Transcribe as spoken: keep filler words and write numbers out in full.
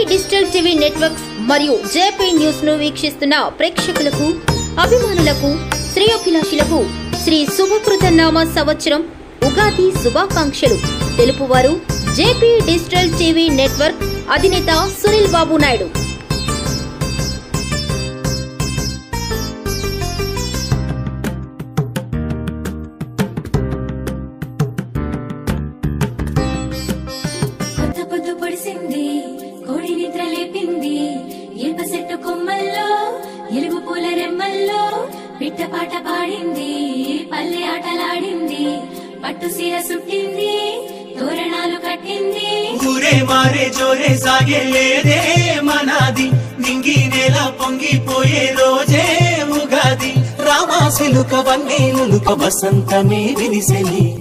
Digital TV networks మరియు JP news ను వీక్షిస్తున్న ప్రేక్షకులకు, అభిమానులకు, శ్రేయోభిలాషులకు శ్రీ శుభకృత నామ సంవత్సరం ఉగాది శుభాకాంక్షలు తెలుపువారు జేపీ డిజిటల్ టీవీ నెట్వర్క్ అధినేత సునీల్ బాబు నాయుడు. కోడి నిద్ర లేపింది ఏప చెట్టు కొమ్మల్లో, ఎలుగు పూల రెమ్మల్లో పిట్ట పాట పాడింది, పల్లె ఆటలాడింది, పట్టు సీర సుట్టింది, తోరణాలు కట్టింది. ఊరే మారే జోరే సాగే లేదే మనాది, నింగి నేల పొంగిపోయే రోజే ఉగాది. రామాసిలుక వన్నేలుక వసంతమే విరిసెలి,